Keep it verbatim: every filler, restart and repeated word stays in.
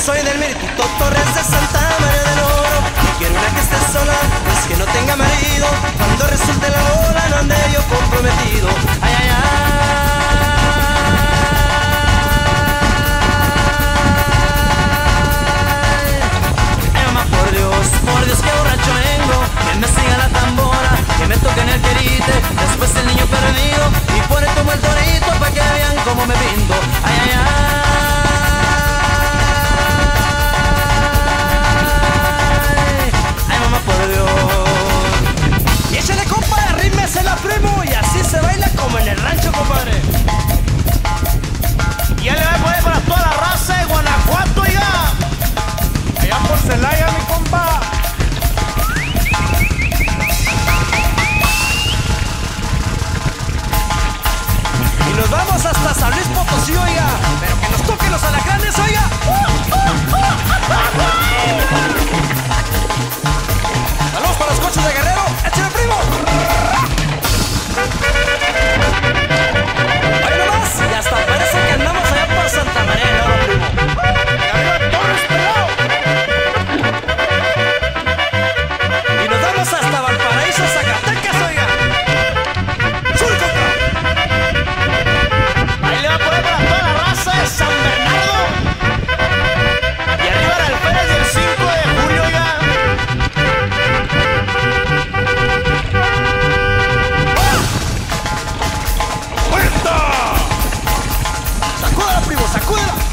soy del Mirtito Torres de Santa María del Oro y quiero una que esté sola, pues que no tenga marido. Cuando resulte la hora no ande yo comprometido. Ay, ay, ay. Ay, mamá, por Dios, por Dios, que borracho vengo. Que me siga la tambora, que me toquen el querite. Después el niño perdido y por esto tomo el torito pa' que vean cómo me pinto. Ay, ay, ay. La primo y así se baila como en el rancho, compadre. Y ya le va a poner para toda la raza de Guanajuato, oiga. Allá por Celaya, mi compa. Y nos vamos hasta San Luis Potosí, oiga. Pero que nos toquen los alacranes, oiga. Saludos para los coches de Guerrero. ¡Échale, primo! Ahí nomás, y hasta parece que andamos allá por Santa María del Oro, primo. Y arriba Torres, pelado. Y nos vamos hasta Valparaíso, Zacatecas, oiga. ¡Sur, coca! Ahí le va a poner para toda la raza de San Bernardo. Y arriba era el Pérez del cinco de julio, oiga. ¡Sacúdela, primo, sacúdela!